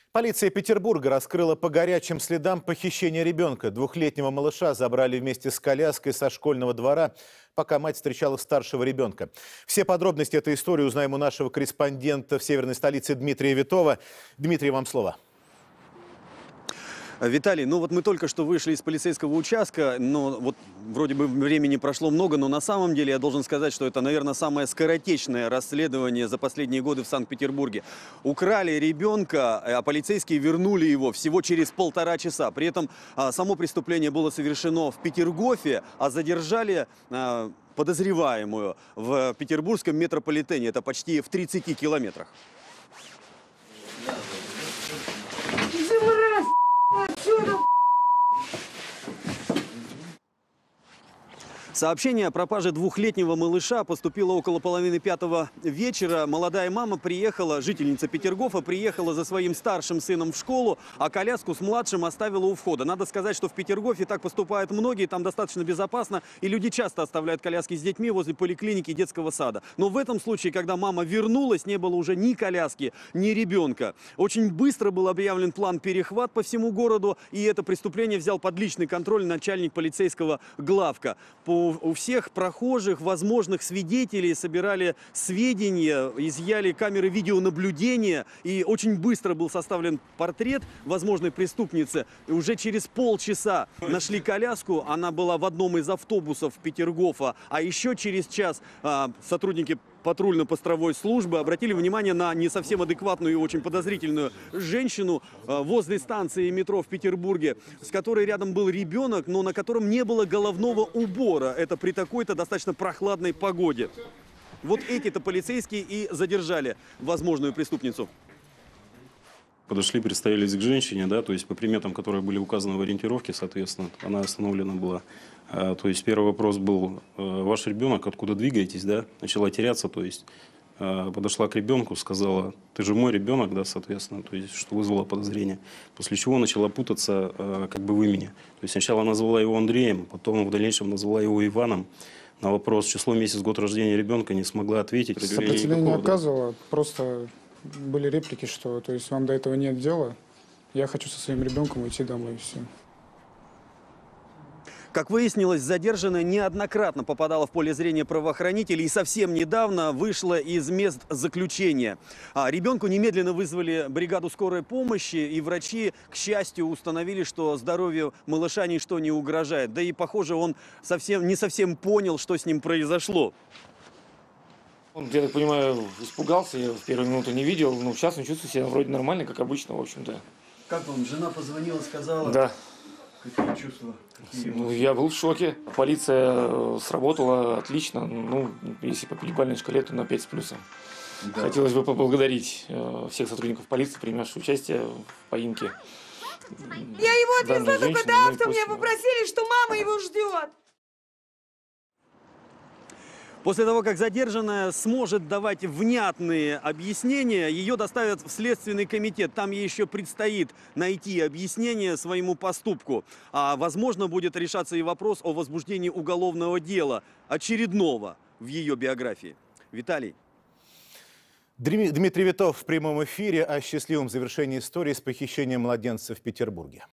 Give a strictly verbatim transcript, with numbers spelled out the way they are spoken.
Полиция Петербурга раскрыла по горячим следам похищение ребенка. Двухлетнего малыша забрали вместе с коляской со школьного двора, пока мать встречала старшего ребенка. Все подробности этой истории узнаем у нашего корреспондента в северной столице Дмитрия Витова. Дмитрий, вам слово. Виталий, ну вот мы только что вышли из полицейского участка, но вот вроде бы времени прошло много, но на самом деле я должен сказать, что это, наверное, самое скоротечное расследование за последние годы в Санкт-Петербурге. Украли ребенка, а полицейские вернули его всего через полтора часа. При этом а, само преступление было совершено в Петергофе, а задержали а, подозреваемую в петербургском метрополитене. Это почти в тридцати километрах. Сообщение о пропаже двухлетнего малыша поступило около половины пятого вечера. Молодая мама приехала, жительница Петергофа, приехала за своим старшим сыном в школу, а коляску с младшим оставила у входа. Надо сказать, что в Петергофе так поступают многие, там достаточно безопасно, и люди часто оставляют коляски с детьми возле поликлиники и детского сада. Но в этом случае, когда мама вернулась, не было уже ни коляски, ни ребенка. Очень быстро был объявлен план перехват по всему городу, и это преступление взял под личный контроль начальник полицейского главка. По У всех прохожих, возможных свидетелей собирали сведения, изъяли камеры видеонаблюдения, и очень быстро был составлен портрет возможной преступницы. И уже через полчаса нашли коляску, она была в одном из автобусов Петергофа, а еще через час а, сотрудники патрульно-постовой службы обратили внимание на не совсем адекватную и очень подозрительную женщину возле станции метро в Петербурге, с которой рядом был ребенок, но на котором не было головного убора. Это при такой-то достаточно прохладной погоде. Вот эти-то полицейские и задержали возможную преступницу. Подошли, представились к женщине, да, то есть по приметам, которые были указаны в ориентировке, соответственно, она остановлена была. А, то есть первый вопрос был: ваш ребенок, откуда двигаетесь, да, начала теряться, то есть а, подошла к ребенку, сказала: ты же мой ребенок, да, соответственно, то есть что вызвало подозрение. После чего начала путаться а, как бы в имени. То есть сначала назвала его Андреем, потом в дальнейшем назвала его Иваном. На вопрос число, месяц, год рождения ребенка не смогла ответить. Сопротивление не оказывала, просто были реплики, что то есть вам до этого нет дела, я хочу со своим ребенком уйти домой, и все. Как выяснилось, задержанная неоднократно попадала в поле зрения правоохранителей и совсем недавно вышла из мест заключения. А ребенку немедленно вызвали бригаду скорой помощи, и врачи, к счастью, установили, что здоровью малыша ничто не угрожает. Да и, похоже, он совсем, не совсем понял, что с ним произошло. Он, я так понимаю, испугался, я в первую минуту не видел, но сейчас он чувствует себя вроде нормально, как обычно, в общем-то. Как вам? Жена позвонила, сказала? Да. Какие чувства? Какие ну, я был в шоке. Полиция сработала отлично. Ну, если по пятибалльной шкале, то на пять с плюсом. Да. Хотелось бы поблагодарить всех сотрудников полиции, принимавших участие в поимке. Я его отвезла только до авто, меня попросили, что мама его ждет. После того, как задержанная сможет давать внятные объяснения, ее доставят в Следственный комитет. Там ей еще предстоит найти объяснение своему поступку. А возможно, будет решаться и вопрос о возбуждении уголовного дела, очередного в ее биографии. Виталий. Дмитрий Витов в прямом эфире о счастливом завершении истории с похищением младенца в Петербурге.